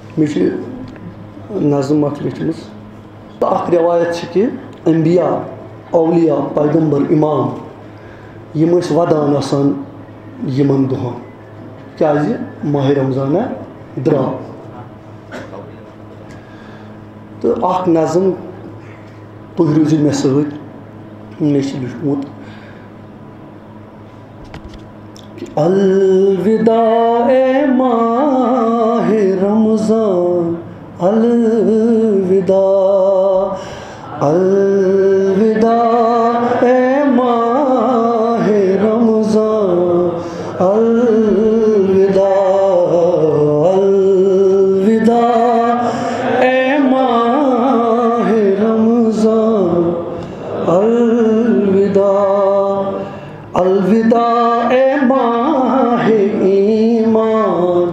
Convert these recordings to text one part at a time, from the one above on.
مجھے نظم اکھ لیچھمٕژ اکھ روایت چھِ کہ انبیاء اولیاء پیغمبر امام یم ٲسۍ ودان آسان یمن دۄہن کیازِ ماہ رمضانہ درٛاو تہٕ اکھ نظم تُہۍ روٗزِو مےٚ سۭتۍ مےٚ چھُ لیوٗکھمُت الوداع اے ماہ رمضان الوداع الوداع اے ماہ رمضان الوداع الوداع اے ماہ رمضان الوداع الوداع اے ماہ ایمان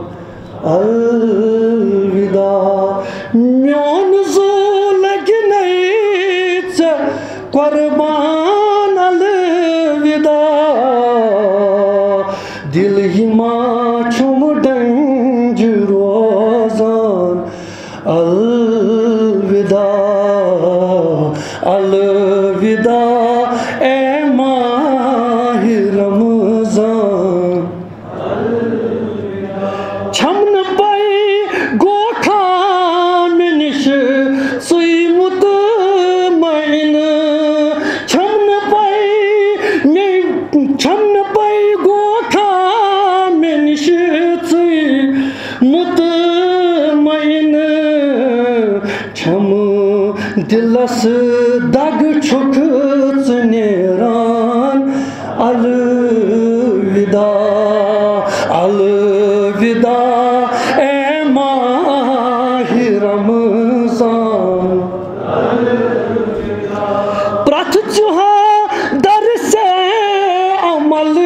الوداع میون زو لگہِ نَے ژےٚ قۄربان الوداع دِلہِ ما چھُم ڈنٛج روزان الوداع الوداع اے ماہ رمضان چھم نہٕ پَے گوٚو کھا مےٚ نِش ژٕے مُطمعین چھم نہٕ پَے گوٚو کھا مےٚ نِش ژٕے مُطمعین چھم دِلس دگ چھُکھ ژٕ نیران الوداع الوداع اے ماہ رمضان پرٛٮ۪تھ ژُہا درسے عمل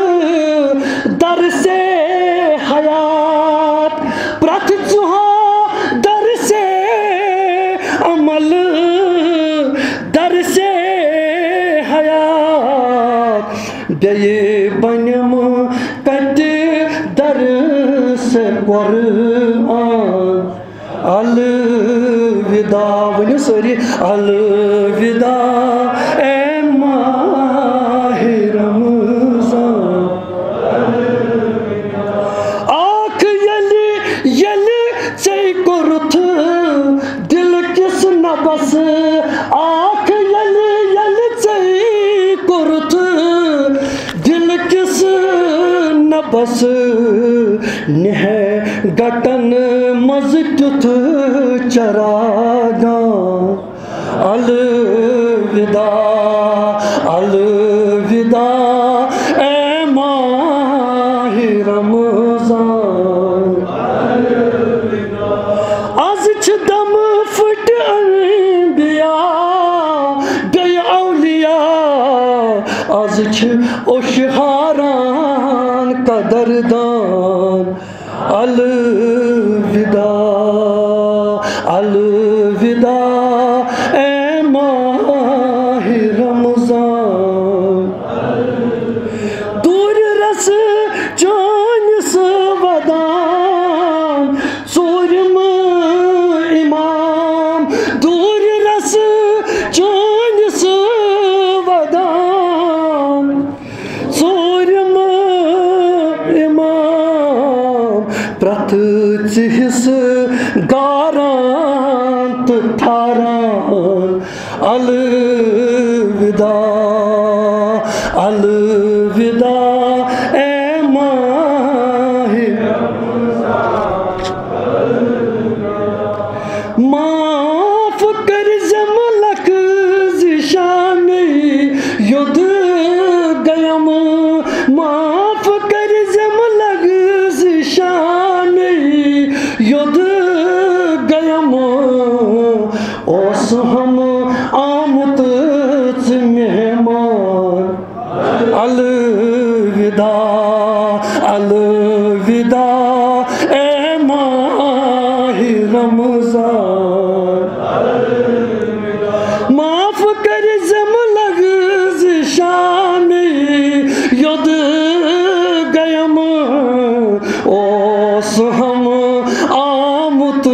درسے حیات پرٛٮ۪تھ ژُہا درسے عمل درسے حیات بیٚیہِ بنیٚم کتہِ درس قرآن الوداع ؤنِو سٲری الوداع اے ماہ رمضان آکھ ییٚلہِ ژےٚ کوٚرُتھ دل کِس نبس آکھ ییٚلہِ ژےٚ کوٚرُتھ دل کِس نبس نِہے گٹن منٛز تیُتھ چراگاں الوداع الوداع اے ماہ رمضان آز چھِ دم پھٕٹۍ انبیاء بیٚیہِ اولیاء آز چھِ اوٚشہاران قدردان الوداع الوداع اے ماہ رمضان دوٗرِ رسہٕ چٲنِس ودان ژوٗرِم اِمام دوٗرِ رسہٕ چٲنِس ودان ژوٗرِم اِمام پرٛٮ۪تھ ژٕ حِصہٕ گاران تہٕ تھاران الوداع الوداع اے ماہ معاف کٔرزٮ۪م لفظ شامے یوٚد گٔیم معاف کٔرزٮ۪م لفظ شامے یوٚد گٔیم اوس ہم آمُت ژٕ مہمان الوداع الوداع اے ماہ رمضان معاف کٔرزٮ۪م لفظ شامے یوٚد گٔیم اوس ہم آمُت